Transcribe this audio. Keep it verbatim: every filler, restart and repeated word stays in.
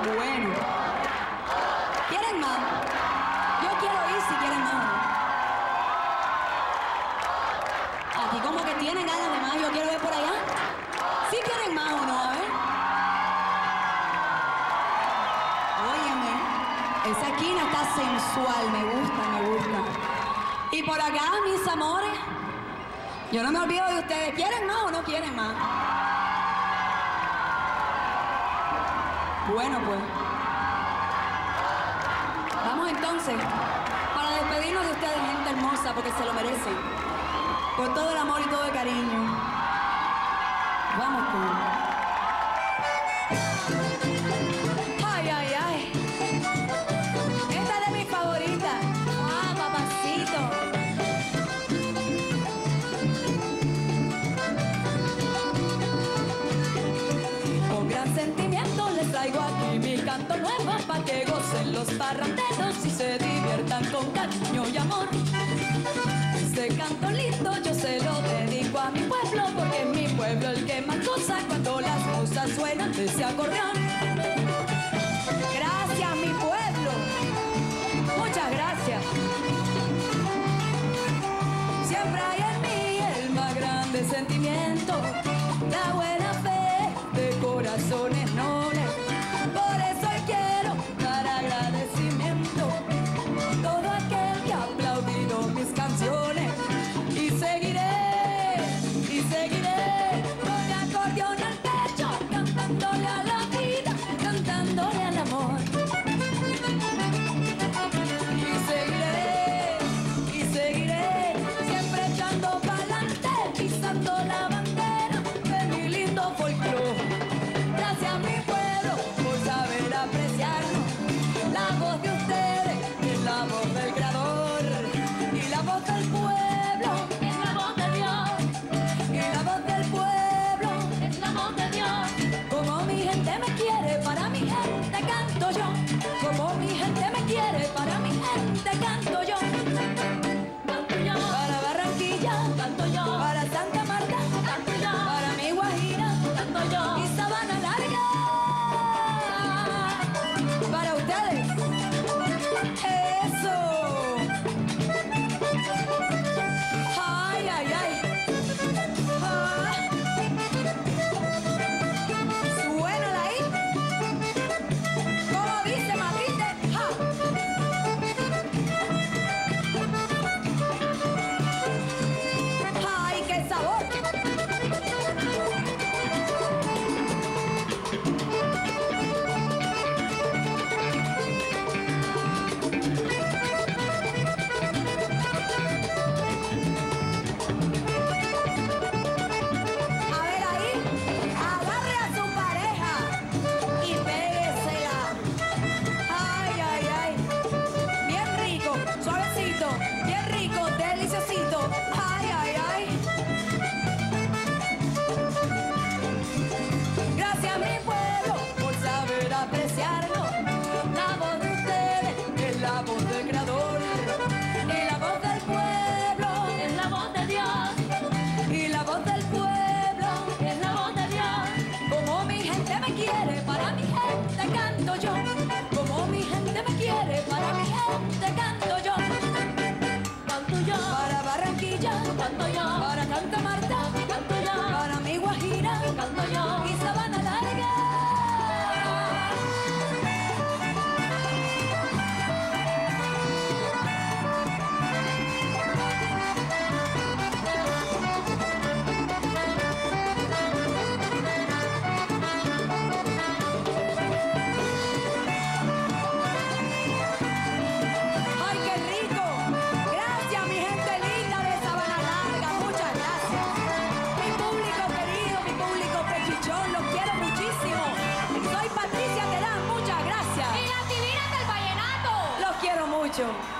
Bueno. ¿Quieren más? Yo quiero ir si quieren más. Aquí como que tienen ganas de más. Yo quiero ver por allá. ¿Sí quieren más o no? A ver. Óyeme, esa esquina está sensual. Me gusta, me gusta. Y por acá, mis amores, yo no me olvido de ustedes. ¿Quieren más o no quieren más? Bueno, pues. Vamos entonces, para despedirnos de ustedes, gente hermosa, porque se lo merecen. Por todo el amor y todo el cariño. Vamos con... Ay, ay, ay. Esta es de mis favoritas. Ah, papacito. Con gran sentimiento les traigo aquí mi canto nuevo para que gocen los parranderos y se diviertan con cariño y amor. Este canto lindo yo se lo dedico a mi pueblo, porque es mi pueblo el que más goza cuando las musas suenan de ese acordeón. Gracias, mi pueblo. Muchas gracias. Siempre hay en mí el más grande sentimiento, la buena fe de corazones nobles. Por eso hoy quiero dar agradecimiento a todo aquel que ha aplaudido mis canciones. Y seguiré, y seguiré con mi acordeón al pecho, cantándole a la vida, cantándole al amor. Y seguiré, y seguiré, siempre echando pa'lante, pisando la bandera de mi lindo folclore. Gracias a mi pueblo por saber apreciarnos. La voz de ustedes es la voz del creador, y la voz del pueblo es la voz de Dios, y la voz del pueblo es la voz de Dios. Como mi gente me quiere, para mi gente canto yo. Como mi gente me quiere, para mi gente canto yo. Canto yo. Para Barranquilla, canto yo. Para Santa Marta, canto yo. Para mi Guajira, canto yo. Y Sabana Larga, para ustedes. Eso. Ay, ay, ay. Ah. Suénala ahí. Como dice Madrid, ja. Ay, qué sabor. A ver ahí, agarre a su pareja y péguesela. Ay, ay, ay. Bien rico, suavecito, bien rico, deliciosito. Ay, ay, ay. Gracias a mi pueblo por saber apreciarlo. La voz de ustedes es la voz del creador, y la voz del pueblo es la voz de Dios, y la voz del pueblo es la voz de Dios. Como mi gente me quiere, para mi gente canto yo. Como mi gente me quiere, para mi gente canto yo. Canto yo. Para Barranquilla, canto yo. Para Santa Marta, canto yo. Para mi Guajira, canto yo. Y Sabana Larga. ¡Ay, qué rico! Gracias, mi gente linda de Sabana Larga. Muchas gracias. Mi público querido, mi público pechichón, los quiero muchísimo. Soy Patricia Terán, muchas gracias. ¡Y las divinas del vallenato! Los quiero mucho.